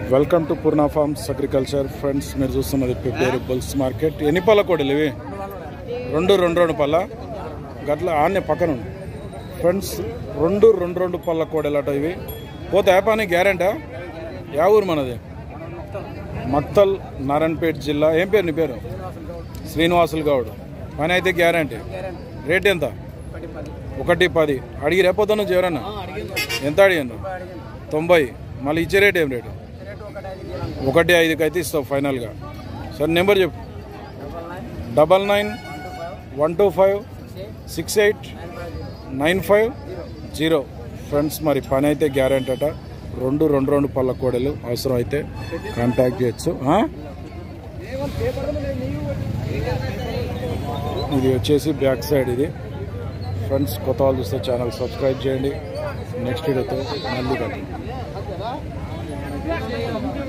Welcome to Purna Farms Agriculture friends. మీరు చూస్తున్నది పేరు బుల్స్ మార్కెట్. ఎన్ని పళ్ళ కోడలు ఇవి? రెండు పళ్ళ గట్ల ఆనే పక్కన ఫ్రెండ్స్. రెండు పళ్ళ కోడలు అట ఇవి. పోతే యాపాని గ్యారెంటా? యా ఊరు మనది? మక్తల్, నారాయణపేట జిల్లా. ఏం పేరు నీ పేరు? శ్రీనివాసులు గౌడ్. పని అయితే గ్యారెంటీ. రేట్ ఎంత? 110. అడిగి రేపోతా నుంచి ఎవరన్నా? ఎంత అడిగాను? 90. మళ్ళీ ఇచ్చే రేట్ ఏం రేటు? 1.5కి అయితే ఇస్తావు ఫైనల్గా. సరే నెంబర్ చెప్పు. 9912568950 ఫ్రెండ్స్. మరి పని అయితే గ్యారెంటీ అట. రెండు పళ్ళ కోడలు. అవసరం అయితే కాంటాక్ట్ చేయొచ్చు. ఇది వచ్చేసి బ్యాక్ సైడ్ ఇది ఫ్రెండ్స్. కొత్త వాళ్ళు చూస్తే ఛానల్ సబ్స్క్రైబ్ చేయండి. నెక్స్ట్ వీడియోతో మళ్ళీ కలుద్దాం.